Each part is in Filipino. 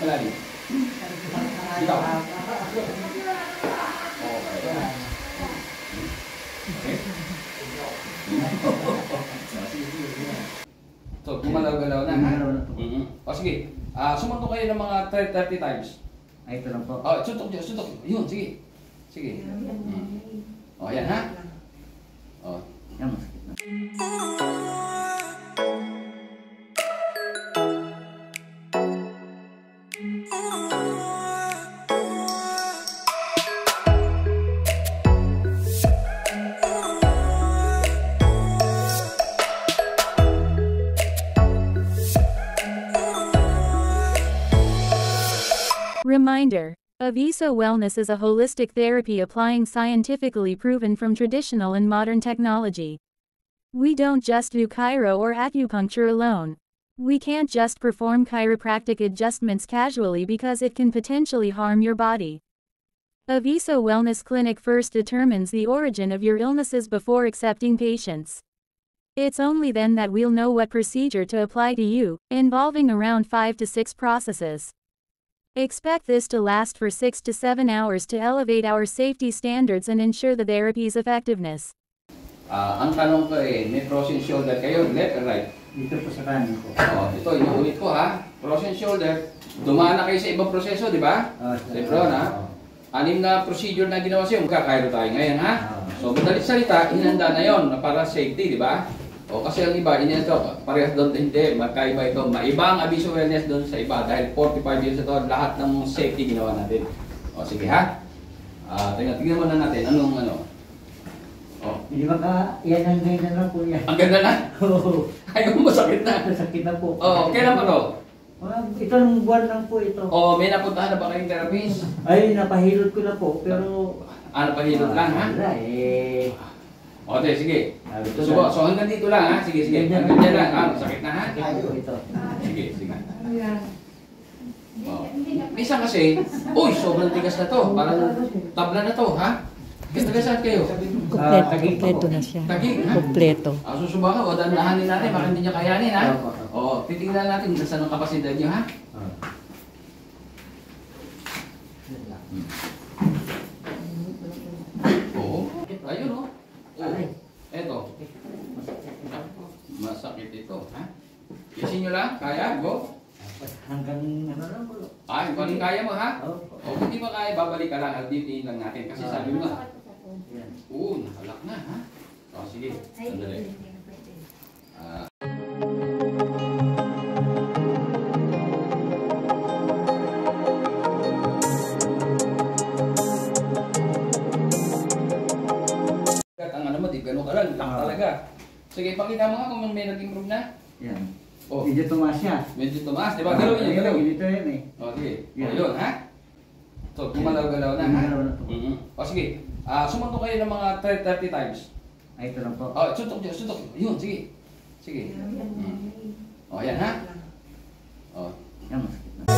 malalim. Ikaw. Okay. So, gumalaw-galaw na. O sige, sumuntok kayo ng mga 30 times. Ay, ito lang po. Oh, suntok. Yun, sige. Sige. O, yan ha. O. Yan, masakit na. Reminder: Aviso Wellness is a holistic therapy applying scientifically proven from traditional and modern technology. We don't just do chiro or acupuncture alone. We can't just perform chiropractic adjustments casually because it can potentially harm your body. Aviso Wellness Clinic first determines the origin of your illnesses before accepting patients. It's only then that we'll know what procedure to apply to you, involving around 5 to 6 processes. Expect this to last for 6 to 7 hours to elevate our safety standards and ensure the therapy's effectiveness. Ang tanong ko may frozen shoulder kayo, left or right? Dito po sa kanan ko. Ito, inuulit ko ha. Frozen shoulder, dumaan na kayo sa ibang proseso, di ba? Lebron ha? 6 na procedure na ginawa sa'yo, magkakairo tayo ngayon ha? So, madalit salita, hinanda na yon para safety, di ba? Kasi ang iba, parehas doon, hindi, magkaiba ito. Maibang Aviso Wellness doon sa iba dahil 45 years ito, lahat ng safety ginawa natin. Sige ha? Tingnan mo na natin, anong ano? Hindi ba ka, yan ang ganda na po yan. Ang ganda na? Oo. Ayaw mo masakit na? Masakit na po. Kailan pa to? Itong buwan lang po ito. May napuntahan na ba kayong therapist? Ay, napahilot ko na po, pero... Napahilot lang ha? Wala Okay, sige. So hanggang dito lang ha? Sige. Hanggang dyan lang. Sakit na ha? Ito. Sige. Minsan kasi, sobrang tigas na to. Parang tabla na to ha? Taga-saan kayo? Kompleto na siya. Tagig ha? Kompleto. Susubakan o dandahanin natin, baka hindi niya kayanin ha? Titingnan natin kung saan ang kapasidad niyo ha? Ayun o. Eto. Masakit ito, ha? Isin nyo lang, kaya, go. Hanggang ano lang po. Kung kaya mo, ha? Kung hindi mo kaya, babalik ka lang, alditiin lang natin. Kasi sabi mo na, nakalak na, ha? Sige, sandali. Gano'n ka lang, lak talaga. Sige, pakita mo nga kung may nag-improve na. Yan. Medyo tumaas siya. Medyo tumaas, di ba? Galaw niya, galaw. Dito yan eh. Sige. Yun, ha? So, gumalaw-galaw na, ha? Sige. Sumuntok kayo ng mga 30 times. Ay, ito lang po. Suntok. Yun, sige. Sige. Yan, ha? Yan, masakit na.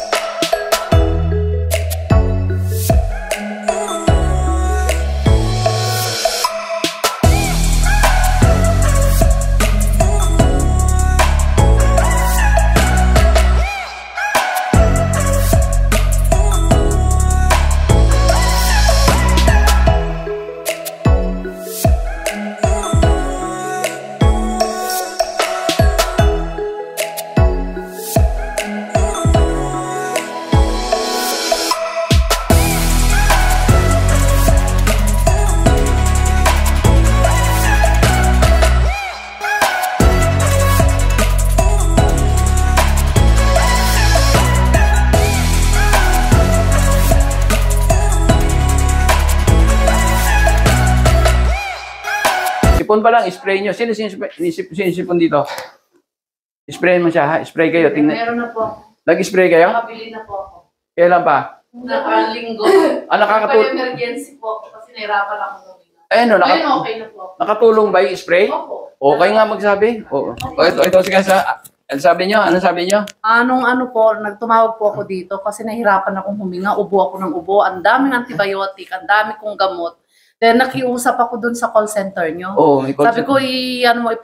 Sipon pa lang, spray nyo. Sino sinisipon dito? Spray mo siya, ha? Spray kayo. Tingnan. Meron na po. Nag-spray kayo? Nakabili na po ako. Kailan pa? Nakalinggo. Nakakatulong. Emergency po kasi nahirapan ako gawin. Ngayon, okay na po. Nakatulong ba yung spray? Opo. Okay nga magsabi. Ito sige sa... Ano sabi nyo? Ano po, nagtumawag po ako dito kasi nahirapan akong huminga. Ubo ako ng ubo. Ang daming antibiotic, ang dami kong gamot. Then nakiusap ako dun sa call center nyo. Sabi ko,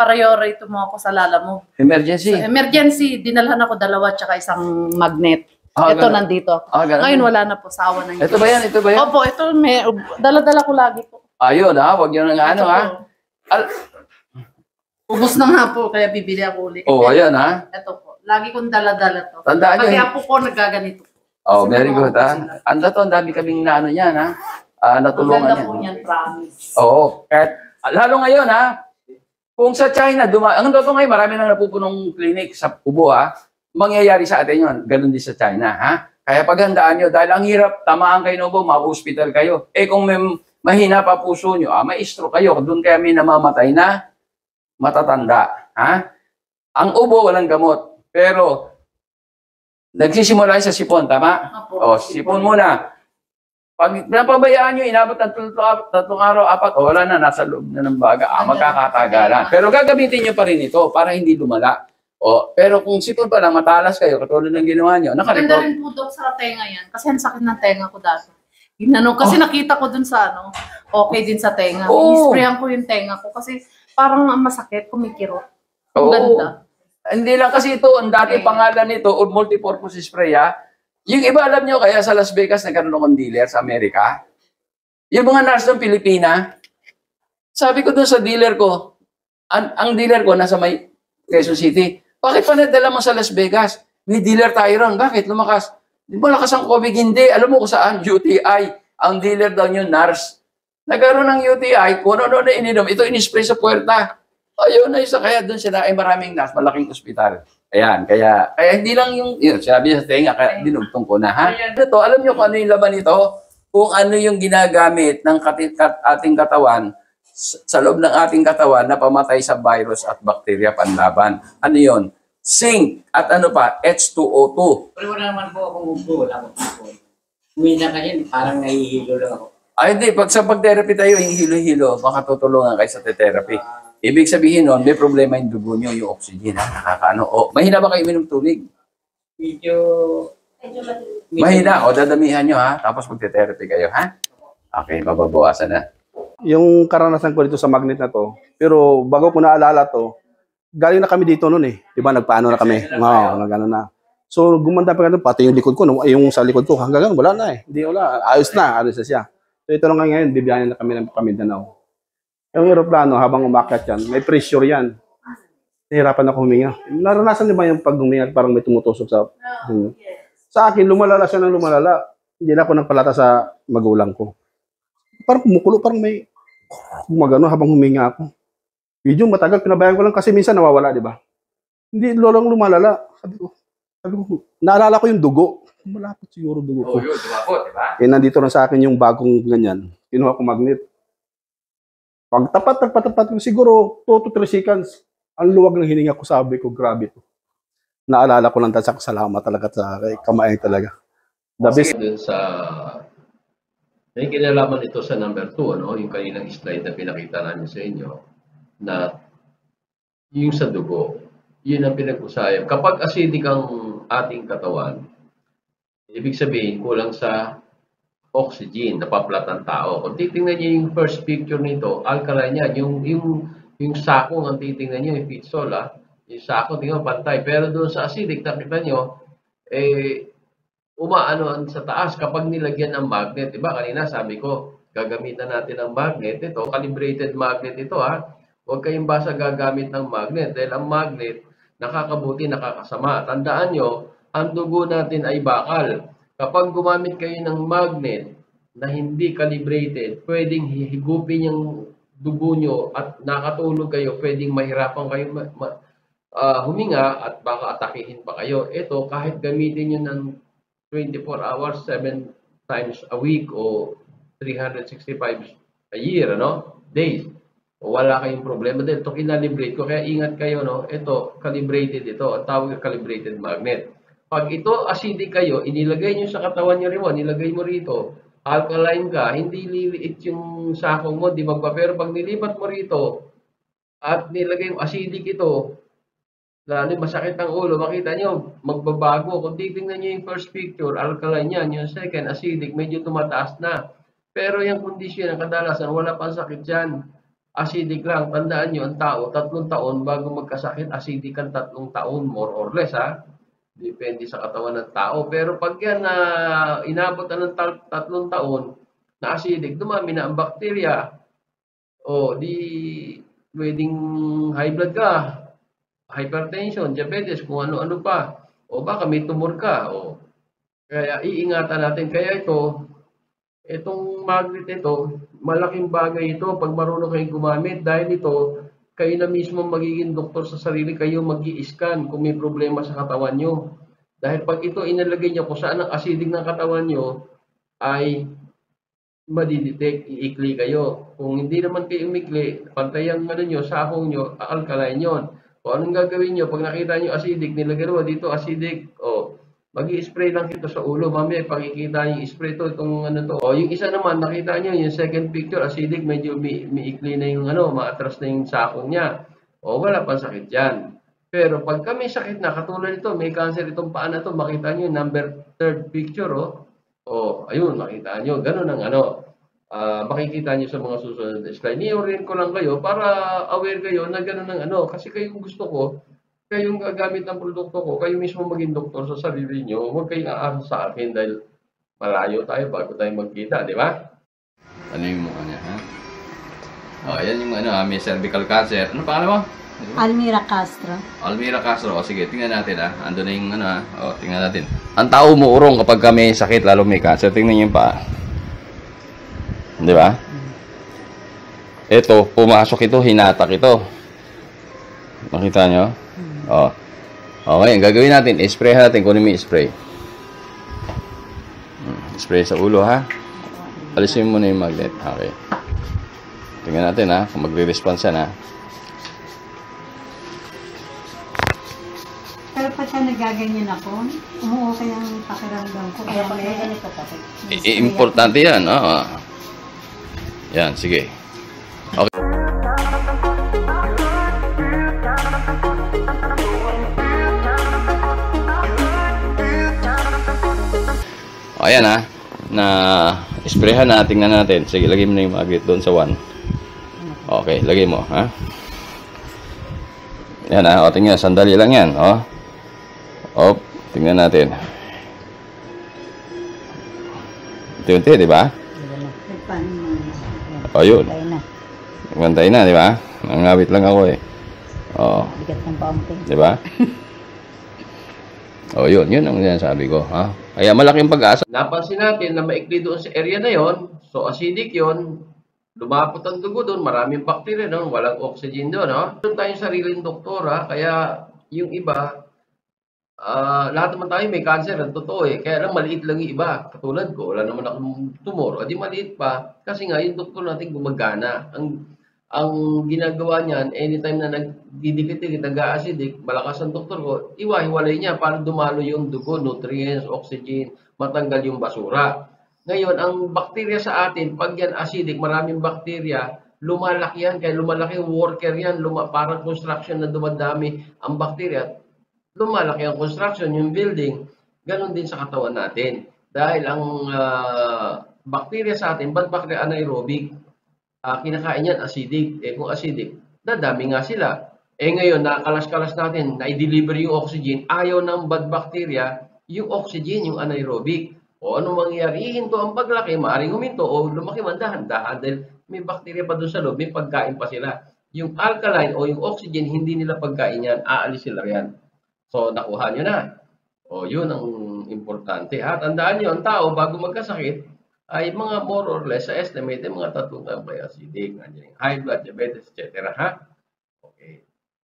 i-priority mo ako sa lala mo. Emergency. So, emergency, dinalhan ako 2 tsaka isang magnet. Ito, ganun. nandito ako. Ganun. Ngayon, wala na po sa awa ng Ito ba yan? Ito ba yan? Opo, ito, dala-dala ko lagi po. Ayun huwag nyo nang ano Ito ha. po. Ubus na nga po, kaya bibili ako ulit. Ayan ha. Ito po, lagi kong dala-dala to. Tandaan nyo. Pati apo ko nagaganito. Very Kasi good mga ha. sila. Ang dami kaming naano yan ha. Ang Natulungan ganda yan. po niyan, promise. Oo. Kahit, lalo ngayon ha. Kung sa China, ang totoo ngayon, marami nang napupunong clinic sa Kubo ha. Mangyayari sa atin yun. Ganun din sa China ha. Kaya paghandaan nyo, dahil ang hirap, tamaan kayo Nobo, ma-hospital kayo. Kung may mahina pa puso nyo, ma-stroke kayo. Doon kaya may namamatay na matatanda. Ha? Ang ubo, walang gamot. Pero, nagsisimula sa sipon, tama? Opo. Sipon muna. Pag napabayaan nyo, inabot ng tatlong araw, apat, wala na, nasa loob na ng baga, magkakatagalan. Pero gagamitin nyo pa rin ito para hindi lumala. Pero kung sipon pa lang, matalas kayo, katulad ng ginawa nyo, Maganda nakarecord. rin po, Dok, sa tenga yan. Kasi ang sakit ng tenga ko dati. Kasi nakita ko dun sa okay din sa tenga. I-sprayan ko yung tenga ko kasi parang masakit, kumikirot. Ang ganda. Hindi lang kasi ito, ang dati pangalan nito, o multipurpose spray ha. Yung iba alam nyo, kaya sa Las Vegas nagkaroon akong dealer sa Amerika. Yung mga nurse ng Pilipina, sabi ko dun sa dealer ko, ang dealer ko nasa may Quezon City, bakit pa nadala mo sa Las Vegas? May dealer tayo ron. Bakit? Lumakas. Di ba lakas ang COVID? Hindi. Alam mo kung saan? UTI. Ang dealer daw nyo, nurse. Nagkaroon ng UTI, kung ano na ininom, ito in-spray sa puwerta. Ayun na isa. Kaya doon sila ay maraming nurse, malaking ospital. Ayan, kaya hindi lang yun, sabi niya sa tenga, kaya dinugtong ko na, ha? Ito, alam niyo kung ano yung laman nito? Kung ano yung ginagamit ng ating katawan, sa loob ng ating katawan na pamatay sa virus at bakterya panlaban. Ano yun? Zinc at ano pa? H2O2. Pero wala naman po akong upo, wala akong upo. Umina kasi parang nahihilo lang ako. Ay, hindi. Pag sa pag-therapy tayo, yung hilo-hilo, makatutulungan kayo sa therapy. Ibig sabihin nun, may problema yung dugo nyo, yung oxygen, ha? Nakakaano. Mahina ba kayo minom tubig? Medyo Mahina. Dadamihan nyo, ha? Tapos mag-therapy kayo, ha? Okay, mababawasan na. Yung karanasan ko dito sa magnet na to, pero bago ko naalala to, galing na kami dito noon eh. Di ba, nagpaano na kami. Nagano na. So, gumanda pa ganun, pati yung likod ko, yung sa likod ko, hanggang ganun, wala na eh. Hindi, wala. Ayos na siya. So, ito lang ngayon, bibiyahin na kami ng Mindanao. Yung aeroplano, habang umakyat yan, may pressure yan. Nahirapan ako huminga. Naranasan niyo ba yung pag huminga, parang may tumutusok sa... Sa akin, lumalala siya ng lumalala. Hindi na ako nagpalata sa magulang ko. Parang kumukulo, parang may gumagano habang huminga ako. Medyo matagal, pinabayaan ko lang kasi minsan nawawala, di ba? Hindi, lolang lumalala. Sabi ko, naalala ko yung dugo. Malapit siguro dugo ko. Yun, dumapot, di ba? Nandito na sa akin yung bagong ganyan. Kinuha ko magnet. Pag nagpatapat ko, siguro 2 to 3 seconds, ang luwag ng hininga ko, sabi ko, grabe to. Naalala ko lang sa salamat talaga sa kamay talaga. The best. Dun sa may kinalaman ito sa number 2, ano, yung kaninang slide na pinakita namin sa inyo, na yung sa dugo, yun ang pinag-usayan. Kapag acidic ang ating katawan, ibig sabihin kulang sa oxygen, napaplat ang tao. Kung titingnan niyo yung first picture nito, alkaline yan. Yung sakong ang titingnan niyo, yung pitsol, yung sako, tingnan pantay. Pero doon sa acidic, nakita niyo, umaano sa taas kapag nilagyan ng magnet. Diba? Kanina sabi ko, gagamitan natin ng magnet. Ito, calibrated magnet ito, ha. Huwag kayong basta gagamit ng magnet. Dahil ang magnet, nakakabuti, nakakasama. Tandaan nyo, ang dugo natin ay bakal. Kapag gumamit kayo ng magnet na hindi calibrated, pwedeng higupin yung dugo nyo at nakatulog kayo, pwedeng mahirapan kayo huminga at baka atakihin pa kayo. Ito, kahit gamitin nyo ng 24 hours, 7 times a week o 365 a year, days. Wala kayong problema dahil ito kinalibrate ko. Kaya ingat kayo, ito, calibrated ito. Ang tawag na calibrated magnet. Pag ito acidic kayo, inilagay nyo sa katawan nyo rin mo, nilagay mo rito, alkaline ka, hindi liliit yung sakong mo, di magpa. Pero pag nilipat mo rito at nilagay mo acidic ito, lalo masakit ang ulo, makita nyo, magbabago. Kung titingnan nyo yung first picture, alkaline yan. Yung second, acidic, medyo tumataas na. Pero yung kondisyon, ang kadalasan, wala pang sakit dyan. Acidic lang. Tandaan nyo, ang tao, 3 taon bago magkasakit, acidic ang 3 taon, more or less, ha? Depende sa katawan ng tao. Pero pag yan na inabot na ng 3 taon na acidic, dumami na ang bakterya, o di pwedeng high blood ka, hypertension, diabetes, kung ano-ano pa. O baka may tumor ka. O, kaya iingatan natin. Kaya itong magnet ito, malaking bagay ito pag marunong kayong gumamit. Dahil ito, kayo na mismo magiging doktor sa sarili, kayo mag-i-scan kung may problema sa katawan nyo. Dahil pag ito inalagay nyo kung saan ang acidic ng katawan nyo, ay madidetect, iikli kayo. Kung hindi naman kayo umikli, pantay ang nyo, sakong nyo, alkaline yun. O anong gagawin nyo? Pag nakita nyo acidic, nilagay dito acidic, o mag-i-spray lang ito sa ulo. Mamaya, pakikita yung spray to, itong ano to. O yung isa naman, nakita nyo, yung second picture, acidic, medyo miikli na yung maatras na yung sakong niya. O wala pang sakit yan. Pero pag kami sakit na, katulad ito, may cancer itong paa na to, makita nyo, third picture, o ayun, makita nyo, ganun ang makikita nyo sa mga susunod na slide. Ni-orient ko lang kayo para aware kayo na ganun ang kasi kayong gusto ko, kayong gagamit ng produkto ko, kayo mismo maging doktor sa sarili nyo, huwag kayong aasa sa akin dahil malayo tayo bago tayo magkita, di ba? Ano yung mukha niya, ha? O, yan yung may cervical cancer. Ano pangalan mo? Almira Castro. Almira Castro. O, sige, tingnan natin, ha? Ando na yung O, tingnan natin. Ang tao umuurong kapag may sakit, lalo may cancer. Tingnan niyo yung paa. Di ba? Ito, pumasok ito, hinatak ito. Makita nyo? O. Okay, ang gagawin natin, spray natin kung ano may spray. Spray sa ulo, ha? Alisin mo na yung magnet. Okay. Tingnan natin, ha? Kung magre-response yan, ha? Pero pagka nagaganyan ako, umuukay ang pakiramdam ko. Kaya pag ganito kasi. Importante yan, oo. Yan, sige. Okay. Ayan, ha? Na sprayhan na, tingnan natin. Sige, lagay mo na yung magnet doon sa 1. Okay, lagay mo, ha? Yan, ha? O, tingnan, sandali lang yan, o. O, tingnan natin. Unti-unti, di ba? O, yun. Bantay na, di ba? Nangawit lang ako, eh. O. Bigat ng paunti. Di ba? O, yun. Yun ang sinasabi ko, ha? Kaya malaking pag-asa. Napansin natin na maikli doon sa area na yon, so acidic yon, lumapot ang dugo doon, maraming bacteria doon, walang oxygen doon, no? Doon tayong sariling doktora, kaya yung iba, lahat naman tayo may cancer, ang totoo eh, kaya lang maliit lang yung iba, katulad ko, wala naman akong tumor, o di maliit pa, kasi nga yung doktor natin gumagana. Ang ginagawa niyan, anytime na nagdidikit-dikit, nag-acidic, malakas ang doktor ko, iwahiwalay niya para dumalo yung dugo, nutrients, oxygen, matanggal yung basura. Ngayon, ang bakterya sa atin, pag yan acidic, maraming bakterya, lumalaki yan, kaya lumalaki yung worker yan, parang construction na dumadami ang bakterya, lumalaki ang construction, yung building, ganun din sa katawan natin. Dahil ang bakterya sa atin, bad bacteria anaerobic, kinakain yan acidic. Kung acidic, dadami nga sila. Ngayon, nakalas-kalas natin, na-deliver yung oxygen, ayaw ng bad bacteria, yung oxygen, yung anaerobic. O ano mangyayari? Ihinto ang paglaki, maaaring huminto, o lumaki man dahan-dahan dahil may bacteria pa doon sa loob, may pagkain pa sila. Yung alkaline o yung oxygen, hindi nila pagkain yan, aalis sila yan. So, nakuha nyo na. O, yun ang importante. Tandaan nyo, ang tao, bago magkasakit, ay mga more or less sa estimate mga 3 taon by acidic, high blood, diabetes, etc. Okay.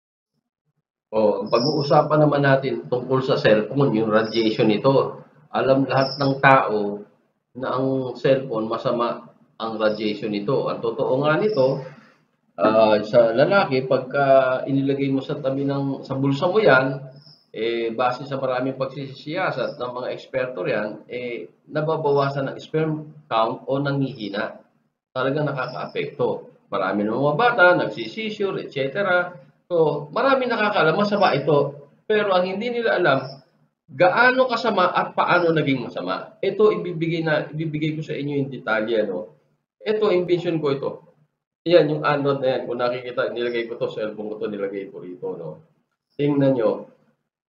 O, pag-uusapan naman natin tungkol sa cellphone, yung radiation nito. Alam lahat ng tao na ang cellphone masama ang radiation nito. Ang totoo nga nito, sa lalaki, pagka inilagay mo sa tabi sa bulsa mo yan, base sa maraming pagsisiyasat ng mga eksperto yan, nababawasan ng sperm count o nanghihina. Talagang nakaka-apekto. Marami ng mga bata, nagsisisure, etc. So, marami nakakaalam, masama ito. Pero ang hindi nila alam, gaano kasama at paano naging masama. Ito, ibibigay ko sa inyo yung detalye. Ito, invention ko ito. Yan, yung anode na yan. Kung nakikita, nilagay ko to, cellphone ko to, nilagay ko rito. Tingnan nyo.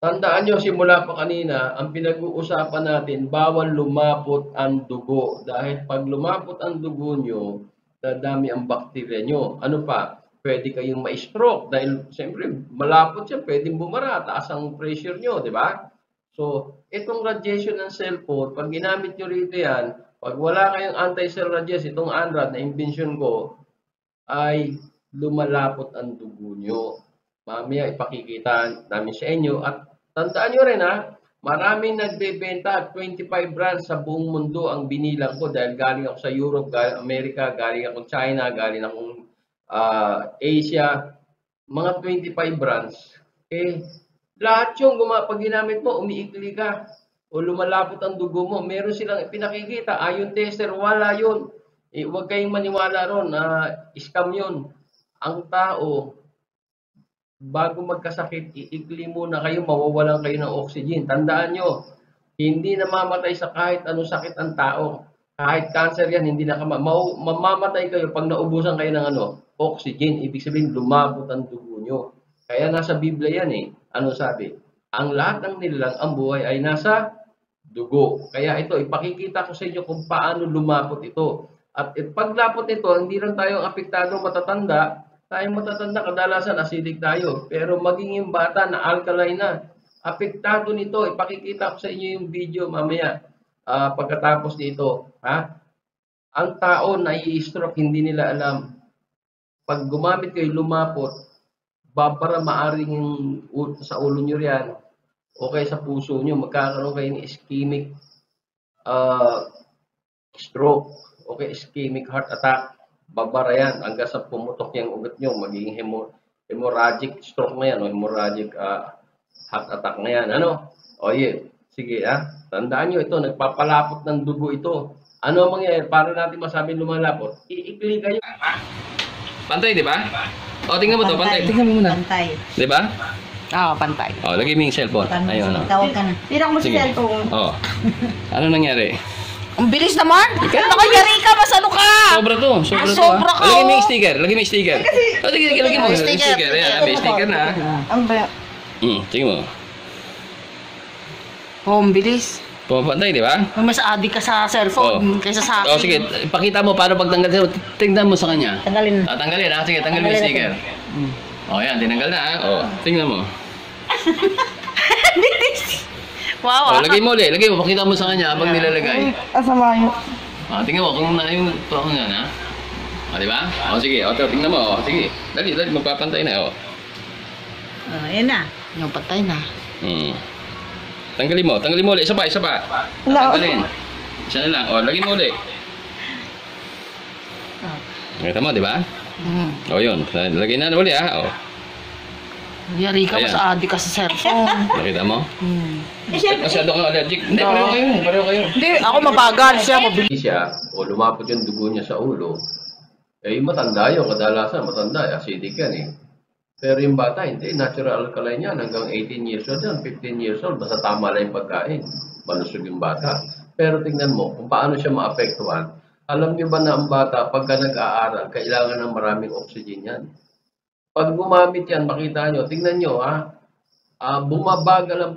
Tandaan nyo, simula pa kanina, ang pinag-uusapan natin, bawal lumapot ang dugo. Dahil pag lumapot ang dugo nyo, dadami ang bakterya nyo. Ano pa? Pwede kayong ma-stroke. Dahil, siyempre, malapot siya, pwedeng bumara, taas ang pressure nyo, di ba? So, itong radiation ng cellphone, pag ginamit nyo rito yan, pag wala kayong anti-cell radiation, itong ANRAD na invention ko, ay lumalapot ang dugo nyo. Mamaya ipakikita namin sa inyo. At tandaan nyo rin maraming nagbebenta, 25 brands sa buong mundo ang binilang ko dahil galing ako sa Europe, galing Amerika, galing ako China, galing akong Asia, mga 25 brands. Lahat yung pag ginamit mo, umiikli ka o lumalapot ang dugo mo, meron silang pinakikita, ayon tester, wala yun. Huwag kayong maniwala ron na scam yun. Ang tao, bago magkasakit, iikli muna kayo, mawawalan kayo ng oxygen. Tandaan nyo, hindi namamatay sa kahit anong sakit ang tao. Kahit cancer yan, hindi na mamamatay kayo pag naubusan kayo ng oxygen. Ibig sabihin, lumabot ang dugo nyo. Kaya nasa Biblia yan Ano sabi? Ang lahat ng nilalang, ang buhay ay nasa dugo. Kaya ito, ipakikita ko sa inyo kung paano lumapot ito. At paglapot ito, hindi lang tayo apektado matatanda. Tayong matatanda, kadalasan acidic tayo. Pero maging yung bata na alkaline na, apektado nito. Ipakikita ko sa inyo yung video mamaya pagkatapos nito. Ang tao na i-stroke, hindi nila alam. Pag gumamit kayo, lumapot, babara maaring sa ulo nyo riyan o kaya sa puso nyo, magkakaroon kayo ng ischemic stroke o kaya ischemic heart attack. Babara yan hanggang sa pumutok yung ugat nyo, magiging hemorrhagic stroke na yan o hemorrhagic heart attack na yan. Sige tandaan nyo ito, nagpapalapot ng dugo ito. Ano ang mangyayari para natin masabing lumalapot? Iikli kayo. Pantay, di ba? Tingnan mo to, pantay. Tingnan mo muna. Pantay. Di ba? Pantay. Lagay mo yung cellphone. Ayun. Tawag ka na. Tira mo si cellphone. Ano nangyari? Ang bilis naman! Nakayari ka, masano ka! Sobra to. Sobra ka, Lagay mo yung sticker. Lagay mo yung sticker. Lagay mo yung sticker. Ayan, may sticker na. Ang ba? Tingnan mo. Ang bilis. Pumapantay, di ba? Mas adik ka sa cellphone kaysa sa akin. Sige, ipakita mo paano pagtanggal. Tingnan mo sa kanya. Tanggalin. Tanggalin Sige, tanggalin mo yung sticker. Yan, tinanggal na tingnan mo. Wow. Lagay mo ulit. Lagay mo, pakita mo sa kanya habang nilalagay. Asama yun. Tingnan mo kung na yung tuwang nga di ba? Sige. Tingnan mo. Sige. Dali, magpapantay na. Yan na. Yung patay na. Tanggalin mo ulit. Isa pa. Tanggalin. Isa na lang. Lagay mo ulit. Nakita mo, di ba? Yun. Lagay na ulit Yari ka, mas adik ka sa cellphone. Nakita mo? Masyado kang allergic. Hindi, pareho kayo. Hindi, ako mabagal siya. Mabilis siya, o lumapot yung dugo niya sa ulo, matanda yun. Kadalasan, matanda. Acidic yan Pero yung bata, hindi. Natural alkaline yan. Hanggang 18 years old yan, 15 years old. Basta tama lang yung pagkain. Malusog yung bata. Pero tingnan mo, kung paano siya maapektuhan. Alam niyo ba na ang bata, pagka nag-aaral, kailangan ng maraming oxygen yan. Pag gumamit yan, makita nyo, tingnan nyo bumabagal ang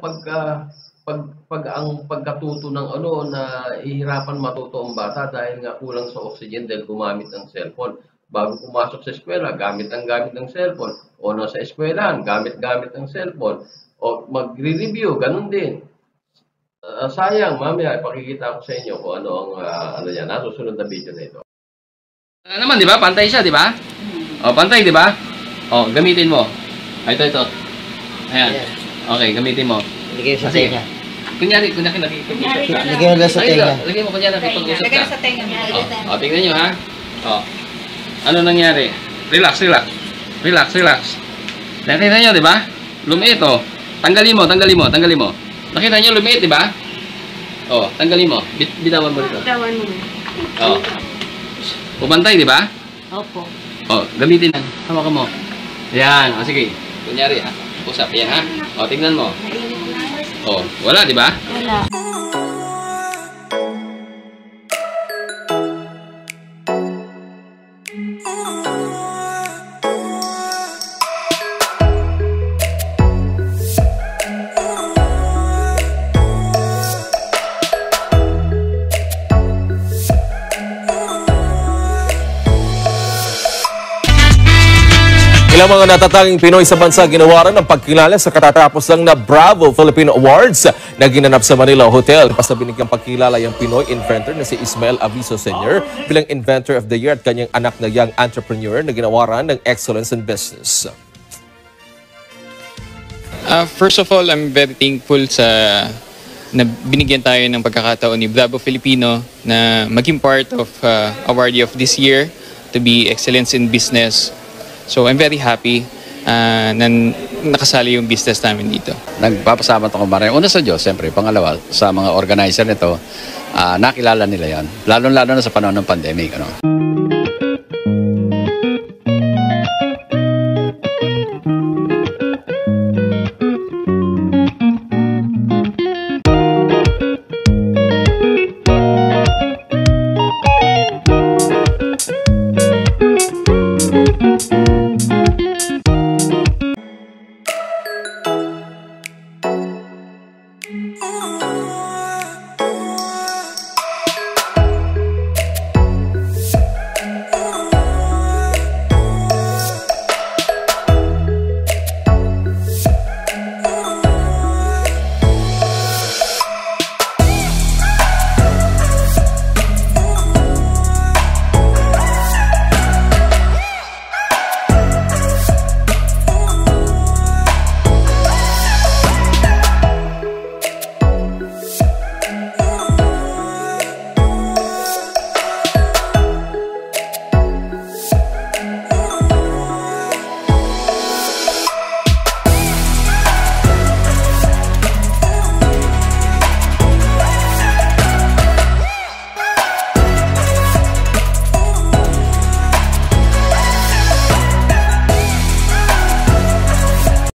pagkatuto ng na ihirapan matuto ang bata dahil nga kulang sa oxygen dahil gumamit ng cellphone. Bago pumasok sa eskwela, gamit ng cellphone. O nasa eskwelahan, gamit ng cellphone. O magre-review, ganun din. Sayang, mamaya, ipakikita ko sa inyo kung ano ang nasusunod na video na ito. Naman, di ba? Pantay siya, di ba? Pantay, di ba? Gamitin mo. Ito. Ayan. Okay, gamitin mo. Lagay sa tenga. Kunyari nakikipag-usap ka. Lagay mo lang sa tenga. Lagay mo kunyari nakikipag-usap ka. Lagay sa tenga. Tingnan nyo Ano nangyari? Relax. Nakita nyo, di ba? Lumiit Tanggalin mo. Nakita nyo, lumiit, di ba? Tanggalin mo. Bitawan mo dito. Pumantay, di ba? Opo. Gamitin yan. Hawakan mo. Yan. Sige. Kunyari, usap. Yan, tingnan mo. Wala, di ba? Wala. Ilang mga natatanging Pinoy sa bansa ginawaran ng pagkilala sa katatapos lang na Bravo Philippine Awards na ginanap sa Manila Hotel. Basta binigyang pagkilala yung Pinoy inventor na si Ismael Aviso Sr. bilang Inventor of the Year at kanyang anak na young entrepreneur na ginawaran ng Excellence in Business. First of all, I'm very thankful na binigyan tayo ng pagkakataon ni Bravo Filipino na maging part of awardee of this year to be Excellence in Business. So I'm very happy na nakasali yung business namin dito. Nagpapasalamat ako maraming. Una sa Diyos, siyempre. Pangalawa, sa mga organizer nito, nakilala nila yan. Lalo-lalo na sa panahon ng pandemic. Ano?